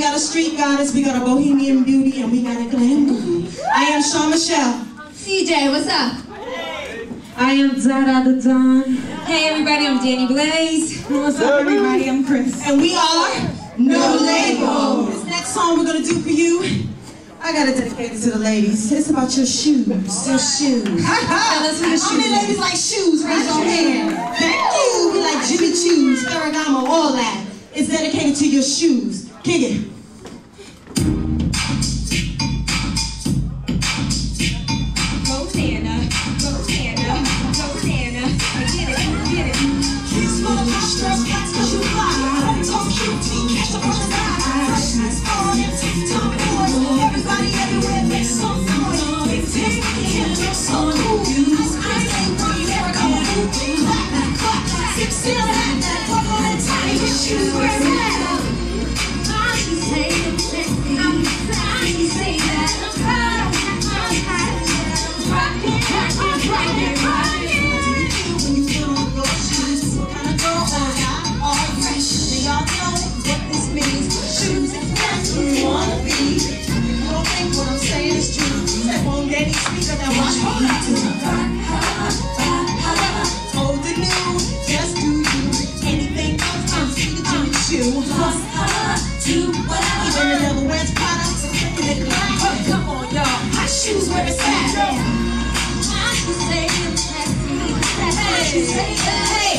got a street goddess, we got a bohemian beauty, and we got a glam queen. I am Shawn Michelle. CJ, what's up? I am Zara the Dawn. Hey everybody, I'm Danny Blaze. What's up everybody, I'm Chris. And we are No Label. This next song we're gonna do for you, I gotta dedicate it to the ladies. It's about your shoes. Your shoes. How many ladies like shoes? Raise your hand. Thank you. We like Jimmy Choos, Ferragamo, all that. It's dedicated to your shoes. Kick it. Hey!